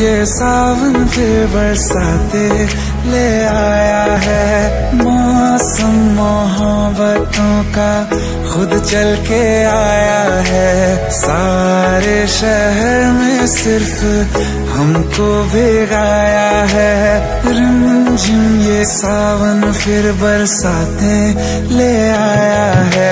ये सावन फिर बरसाते ले आया है। मौसम मोहब्बतों का खुद चल के आया है। सारे शहर में सिर्फ हमको भिगाया है। रिमझिम ये सावन फिर बरसाते ले आया है।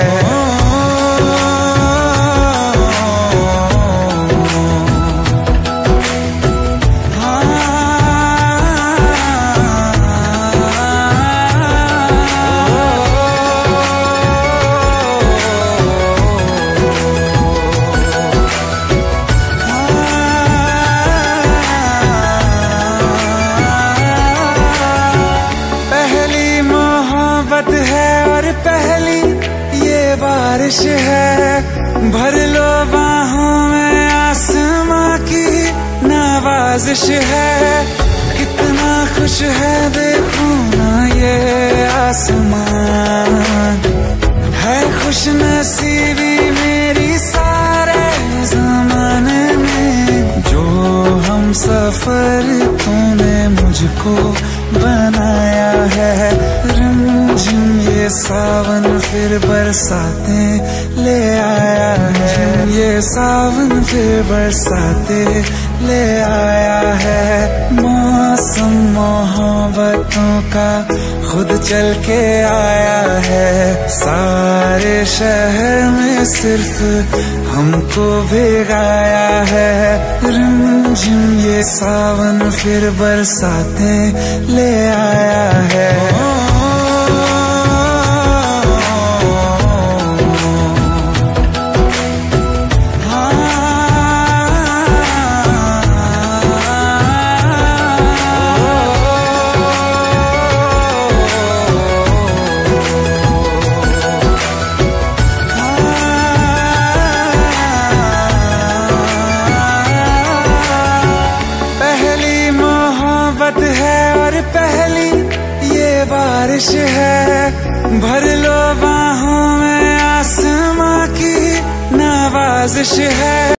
है और पहली ये बारिश है। भर लो बाहों में आसमां की नवाजिश है। कितना खुश है देखो ना ये आसमान। है खुश नसीबी मेरी सारे ज़माने में। जो हम सफर तूने मुझको बनाया है। रिमझिम ये सावन फिर बरसाते ले आया है। ये सावन फिर बरसाते ले आया है। मौसम मोहब्बतों का खुद चल के आया है। सारे शहर में सिर्फ हमको भिगाया है। रिमझिम ये सावन फिर बरसाते ले आया है। है और पहली ये बारिश है। भर लो बाहों में आसमां की नवाजिश है।